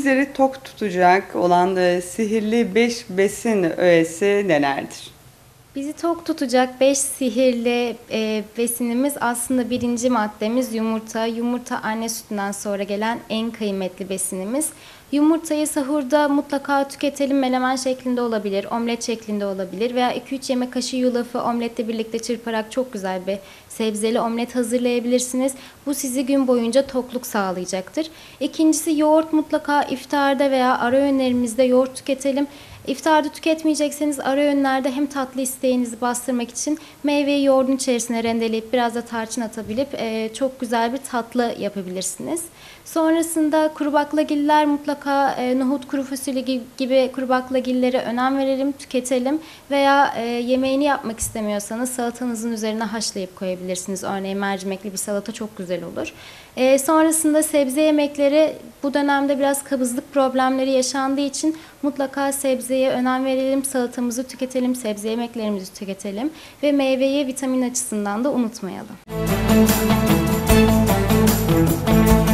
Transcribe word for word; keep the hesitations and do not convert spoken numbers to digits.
bizleri tok tutacak olan e, sihirli beş besin öğesi nelerdir? Bizi tok tutacak beş sihirli e, besinimiz aslında birinci maddemiz yumurta. Yumurta anne sütünden sonra gelen en kıymetli besinimiz. Yumurtayı sahurda mutlaka tüketelim. Menemen şeklinde olabilir, omlet şeklinde olabilir veya iki üç yemek kaşığı yulafı omletle birlikte çırparak çok güzel bir sebzeli omlet hazırlayabilirsiniz. Bu sizi gün boyunca tokluk sağlayacaktır. İkincisi yoğurt, mutlaka iftarda veya ara öğünlerimizde yoğurt tüketelim. İftarda tüketmeyecekseniz ara öğünlerde hem tatlı isteğinizi bastırmak için meyveyi yoğurdun içerisine rendeleyip biraz da tarçın atabilip e, çok güzel bir tatlı yapabilirsiniz. Sonrasında kuru baklagiller, mutlaka e, nohut, kuru fasulye gibi kuru baklagillere önem verelim, tüketelim veya e, yemeğini yapmak istemiyorsanız salatanızın üzerine haşlayıp koyabilirsiniz. Örneğin mercimekli bir salata çok güzel olur. E, sonrasında sebze yemekleri, bu dönemde biraz kabızlık problemleri yaşandığı için mutlaka sebzeye önem verelim, salatamızı tüketelim, sebze yemeklerimizi tüketelim ve meyveyi vitamin açısından da unutmayalım.